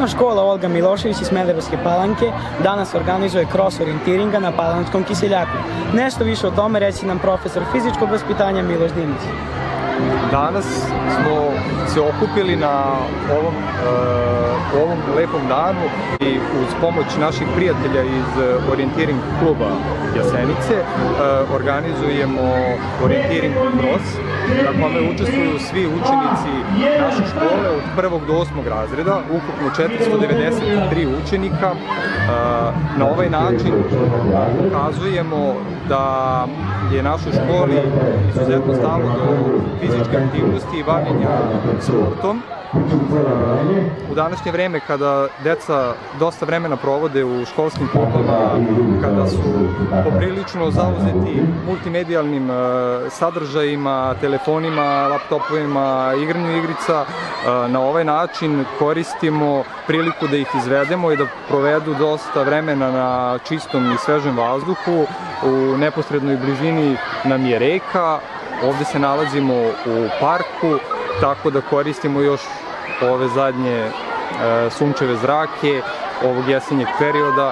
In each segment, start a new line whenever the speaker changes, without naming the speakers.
Osnovna škola Olga Milošević iz Smederevske Palanke danas organizuje cross orijentiringa na Palanskom kiseljaku. Nešto više o tome reći nam profesor fizičkog vaspitanja Miloš Dimić.
Danas smo se okupili na ovom lepom danu i uz pomoć naših prijatelja iz orijentiring kluba Jasenice organizujemo orijentiring cross na kome učestvuju svi učenici naše škole od 1. do 8. razreda, ukupno 493 učenika. Na ovaj način pokazujemo da je našoj školi izuzetno stalo do fizičke aktivnosti i bavljenja sportom. U današnje vreme kada deca dosta vremena provode u školskim klubama, kada su poprilično zauzeti multimedijalnim sadržajima, telefonima, laptopovima, igranju igrica, na ovaj način koristimo priliku da ih izvedemo i da provedu dosta vremena na čistom i svežem vazduhu. U neposrednoj blizini nam je reka, ovde se nalazimo u parku, tako da koristimo još ove zadnje sunčeve zrake ovog jesenjeg perioda.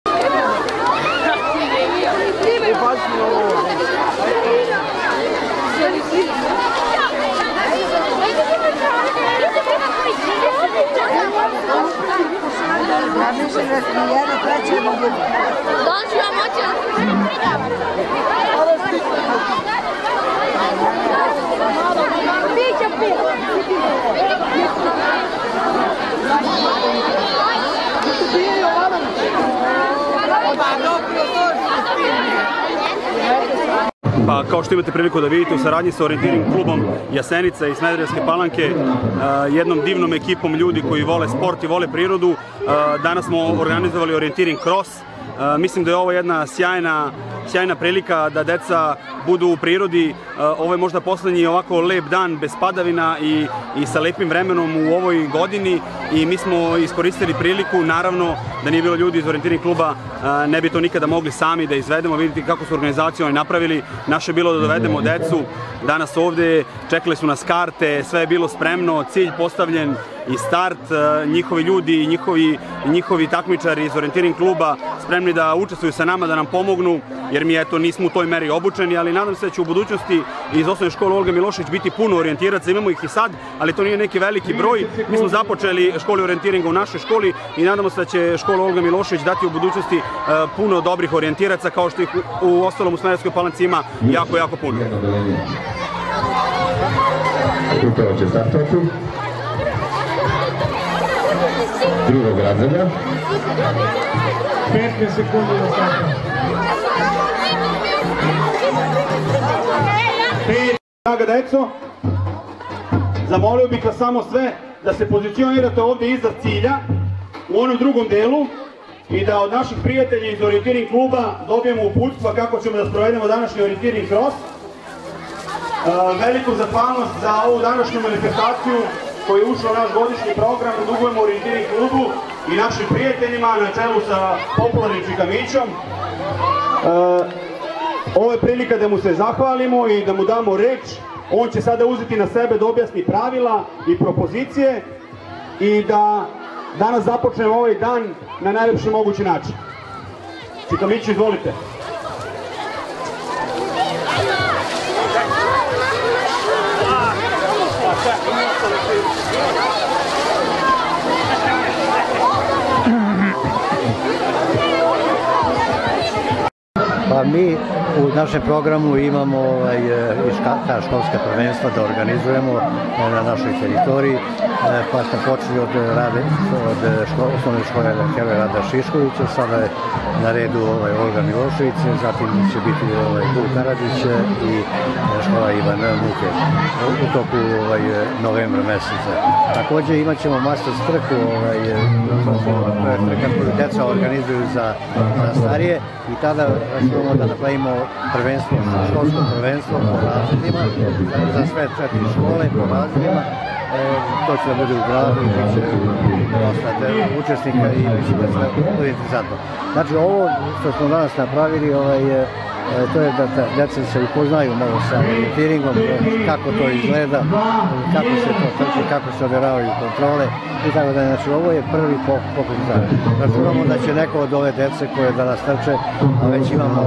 Pa, kao što imate priliku da vidite, u saradnji sa orijentiring klubom Jasenica iz Smederevske Palanke, jednom divnom ekipom ljudi koji vole sport i vole prirodu, danas smo organizovali orijentiring cross. Mislim da je ovo jedna sjajna prilika da deca budu u prirodi. Ovo je možda poslednji ovako lep dan bez padavina i sa lepim vremenom u ovoj godini i mi smo iskoristili priliku. Naravno da nije bilo ljudi iz orijentiring kluba, ne bi to nikada mogli sami da izvedemo. Vidite kako su organizaciju oni napravili. Naše je bilo da dovedemo decu danas ovde, čekali su nas karte, sve je bilo spremno, cilj postavljen i start. Njihovi ljudi i njihovi takmičari iz orijentiring kluba spremni da učestvuju sa nama, da nam pomognu, jer mi eto nismo u toj meri obučeni, ali nadam se da će u budućnosti iz osnovne škole Olga Milošević biti puno orijentiraca. Imamo ih i sad, ali to nije neki veliki broj. Mi smo započeli školu orijentiringa u našoj školi i nadamo se da će škola Olga Milošević dati u budućnosti puno dobrih orijentiraca, kao što ih u ostalom u Smederevskoj Palanci ima jako puno.
Upravo će startovati drugog razreda.
15 sekundi do starta.
Draga deco, zamolio bih vas samo sve da se pozicionirate ovde iza cilja u onom drugom delu i da od naših prijatelja iz orijentiring kluba dobijemo uputstva kako ćemo da sprovedemo današnji orijentiring cross. Veliku zahvalnost za ovu današnju manifestaciju koji je ušao u naš godišnji program, dugujemo orijentiring klubu i našim prijateljima na čelu sa popularnim Čikamićom. Ovo je prilika da mu se zahvalimo i da mu damo reč. On će sada uzeti na sebe da objasni pravila i propozicije i da danas započnemo ovaj dan na najlepši mogući način. Čikamiću, izvolite.
Pa mi u našem programu imamo ta školska prvenstva da organizujemo na našoj teritoriji, pa smo počeli od osnovne škole Heroj Rada Šiškovića, sada je na redu Olga Milošević, zatim će biti Vuk Karadžić i škola Ivan Muke u toku novembra meseca. Takođe imat ćemo masters trku, trka koju deca organizuju za starije i tada ćemo da napravimo prvenstvo, školsko prvenstvo po razredima, za sve 4 škole po razredima. To će da bude u gradu i bit će dosta učesnika i mislim da će da bude interesantno. Znači ovo što smo danas napravili to je da djeca se upoznaju malo sa orijentiringom, kako to izgleda, kako se to trči, kako se odjeravaju kontrole i tako da. Znači, ovo je prvi pokret. Računamo da će neko od ove djece koje danas trče, a već imamo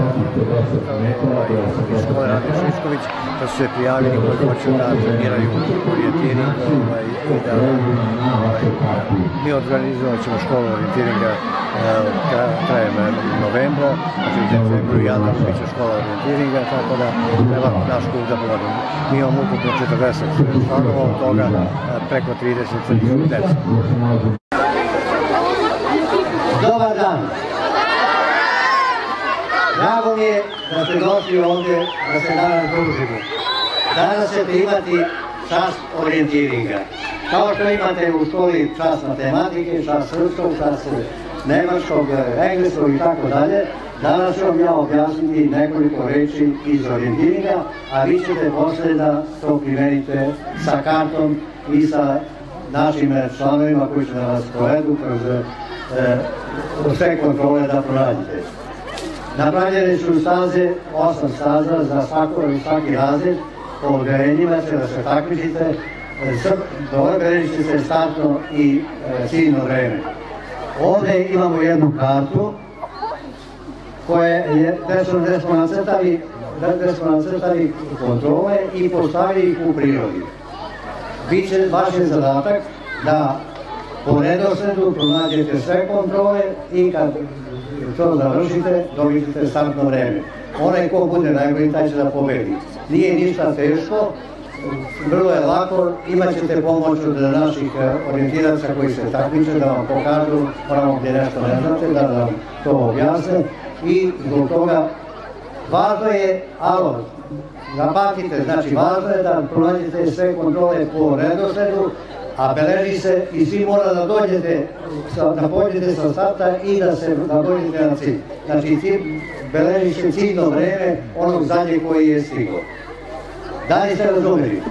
iz škole Rade Šišković, da su se prijavili koji hoće da treniraju orijentiring i da mi organizovat ćemo školu orijentiringa krajem novembra, znači u decembru i januaru bit će škola orijentiringa, tako da treba naš klub da pomoći. Mi imamo ukupno 40 članova, od toga preko 30 deca.
Dobar dan! Drago mi je da ste došli ovdje da se danas družimo. Danas ćete imati čas orijentiringa. Kao što imate u školi čas matematike, čas srpskog, čas nemačkog, engleskog i tako dalje, danas ću vam ja objasniti nekoliko reči iz orijentiringa, a vi ćete posle da to primenite sa kartom i sa našim članovima koji će da vas provedu kroz sve kontrole da pronađete. Napravljene su staze, 8 staza za svaki razred, po odgarenjima će da se takmičite, odgarenit će se startno i ciljno vreme. Ovdje imamo jednu kartu gdje smo nacrtali kontrole i postavili ih u prirodi. Biće vaš zadatak da po redosledu pronađete sve kontrole i kad to završite, dobijete startno vreme. Onaj ko bude najbolji, taj će da pobedi. Nije ništa teško, vrlo je lako, imat ćete pomoć od naših orijentiraca koji se takmiče, da vam pokažu pravo gdje nešto ne znate, da vam to objasne i zbog toga važno je, zapamtite, znači važno je da pronađete sve kontrole po redosledu, a beleži se i svi mora da dođete, da pođete sa starta i da dođete na cilj. Znači beleži se ciljno vreme onog zadnje koji je stigao. Da li ste razumeli?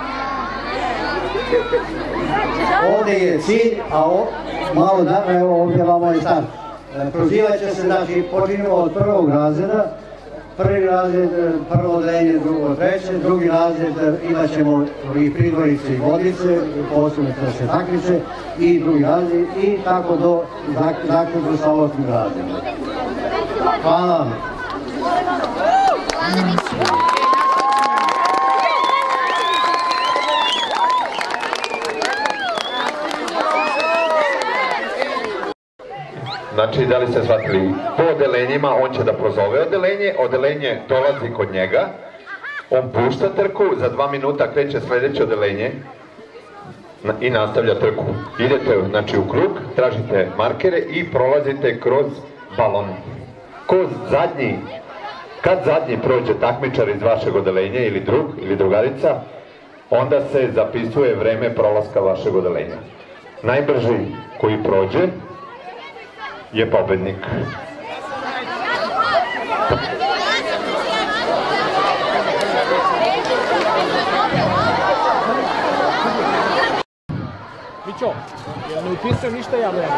Ovdje je cilj, a malo dana, evo ovdje vamo je start. Prozivat će se, znači počinimo od prvog razreda, prvi razred, prvo odeljenje, drugo, treće, drugi razred imat ćemo i pridvorice i vodice, posebno da se takmiče, i drugi razred i tako do zaključno sa 8. razredom. Hvala vam.
Znači, da li ste shvatili, po odelenjima on će da prozove odelenje dolazi kod njega, on pušta trku, za 2 minuta kreće sljedeće odelenje i nastavlja trku. Idete znači u krug, tražite markere i prolazite kroz balon. Kad zadnji prođe takmičar iz vašeg odelenja ili drug ili drugarica, onda se zapisuje vreme prolaska vašeg odelenja. Najbrži koji prođe je pobednik.
Mićo, ja ne upisujem ništa ja vreme.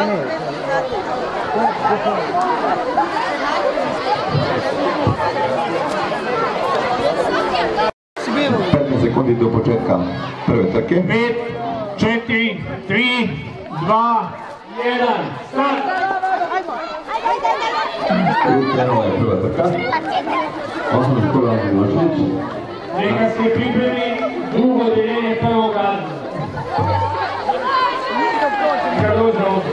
Si bilo? 15 sekundi do početka prve trke.
5, 4, 3, 2, 1, start!
Krenula je prva trka. Osnovna škola Milošević.
Neka se pripremi drugo odeljenje prvog razreda. Neka dođe ovdje.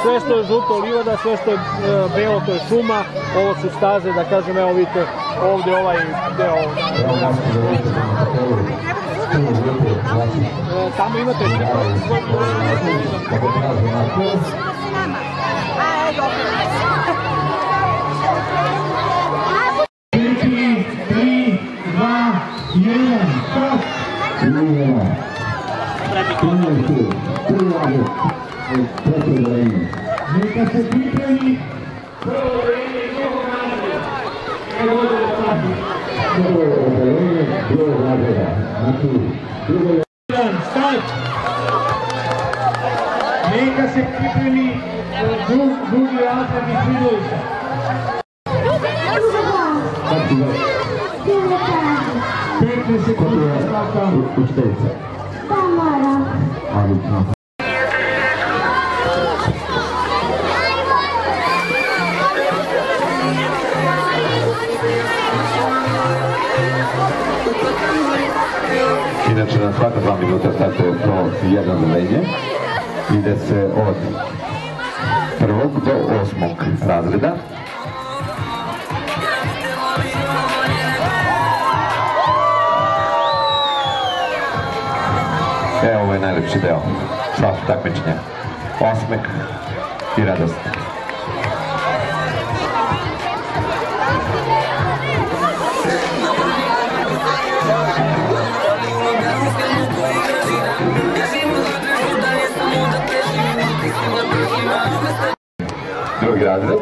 sve što je žuto livada, sve što je belo to je šuma, ovo su staze, da kažem, evo vidite ovdje ovaj deo. Tamo imate neka se pripremi prvo odelenje i drugo razreda. Prvo odelenje drugog razreda. Start! Neka se pripremi drugi razred i Svidovića. 15 sekundi starta. Učiteljica. Tamara.
Inače, na svaka 2 minuta startuje to jedno odelenje. Ide se od 1. do 8. razreda. Evo, ovo je najlepši deo svakog takmičenja. Osmeh i radost. Drugi razred.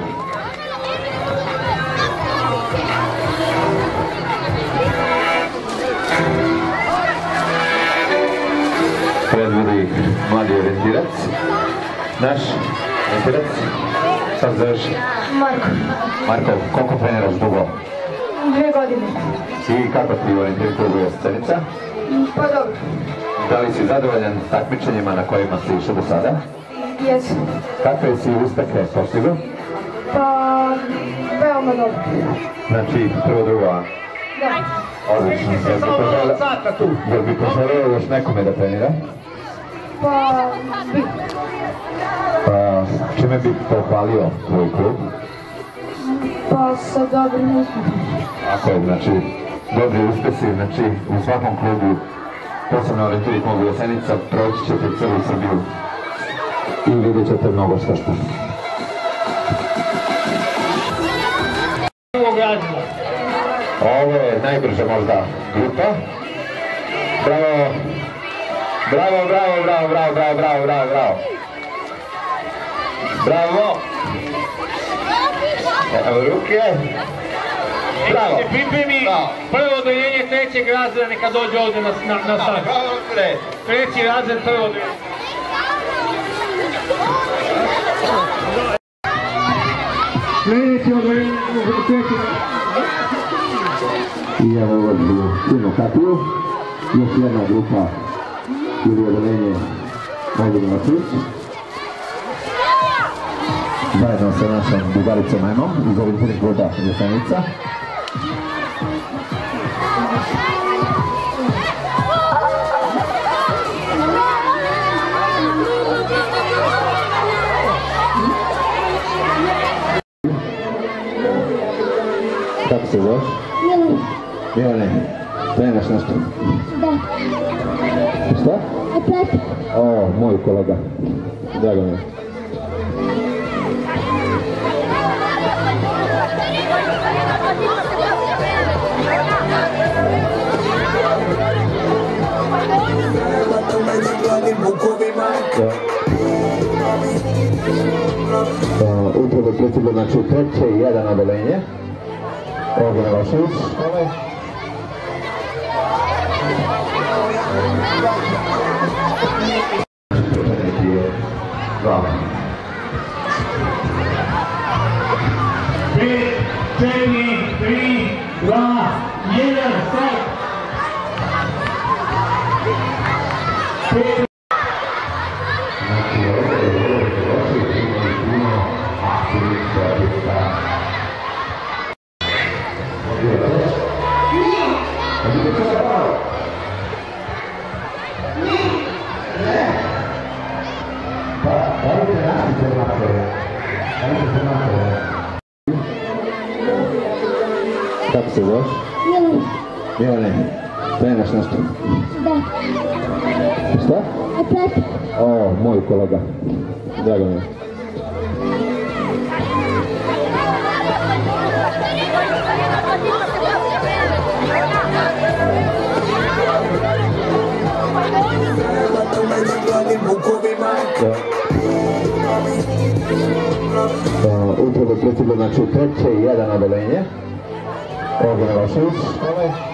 Predvodi mladi orijentirac. Naš orijentirac. Sad zoveš?
Marko.
Marko, koliko treniraš dugo?
2 godine.
I kako ti orijentir klubu Jasenica?
Pa dobro.
Da li si zadovoljan takmičenjima na kojima si išao do sada?
Jesu.
Kakve si uspehe postigao?
Pa, veoma dobro.
Znači, prvo, drugo, a?
Da.
Odlično. Jel bi poželeo još nekome da trenira?
Pa, bi.
Pa, čime bi pohvalio tvoj klub?
Pa, sa dobrim uspehom.
Ako je, znači, dobri uspesi, znači, u svakom klubu, posebno orijentiri klubu Jasenica, proći ćete celu Srbiju i vidjet ćete mnogo što. Ovo je najbrža možda grupa. Bravo! Bravo, bravo, bravo, bravo, bravo, bravo, bravo, bravo! Bravo! Evo ruke! Bravo!
Neka se pripremi prvo odeljenje 3. razreda, neka dođe ovdje na start.
Bravo,
3. razred, prvo odeljenje. Sljedeći odeljenje, 3.
I evo ovdje silnu kapiju, još jedna grupa ili odelenje ovdje na Svić. Zajedno sa našom drugaricom Emom iz orijentirnih kluba Jasenica. Kako se zoveš? Milane, trenaš nešto?
Da.
Šta?
Atletik.
O, moj kolega. Drago mi je. Upravo prestiglo, znači, 3. i 1 odelenje. Ovdje na Vašević. Bravo.
5, 4, 3, 2, 1, start!
Pa, ovdje naši treba Kako se zoveš?
Milena.
Milene, trenaš nešto?
Da.
Šta?
Atleta.
O, moj kolega. Drago mi je. Upravo prestiglo, znači, 3-1 odelenje. Ovdje Milošević.